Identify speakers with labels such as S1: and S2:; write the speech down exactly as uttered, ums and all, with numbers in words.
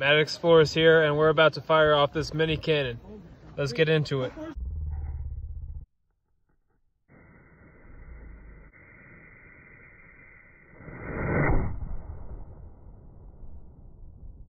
S1: Matt Explorers here, and we're about to fire off this mini cannon. Let's get into it.